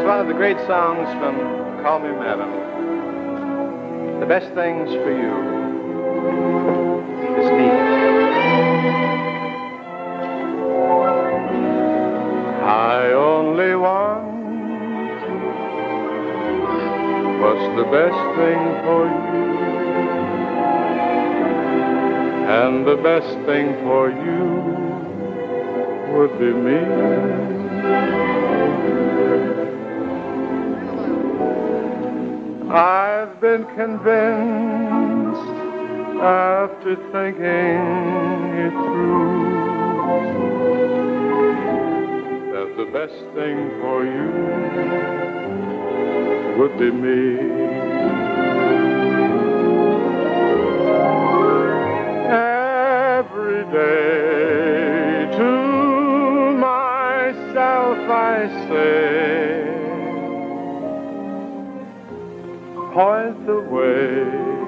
one of the great songs from Call Me Madam. The best things for you is me. I only want what's the best thing for you, and the best thing for you would be me. I've been convinced after thinking it through that the best thing for you would be me. Every day to myself I say, point the way,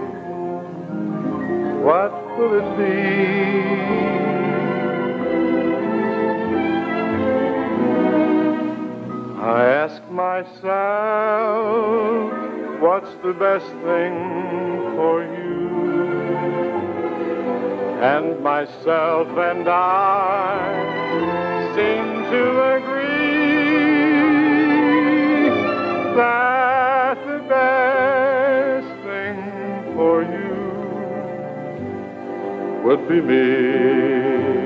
what will it be? I ask myself, what's the best thing for you? And myself and I seem to agree that the best thing for you would be me.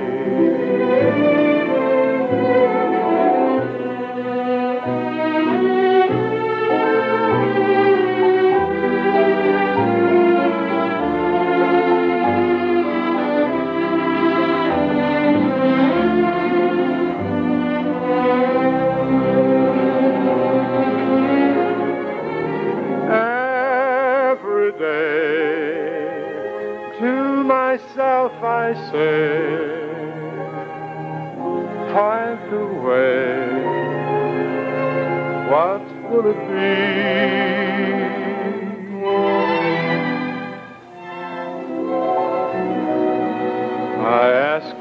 Myself I say, point the way, what will it be? I ask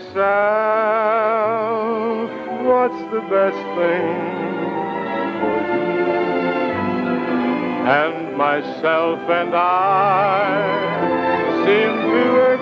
myself, what's the best thing for you? And myself and I seem to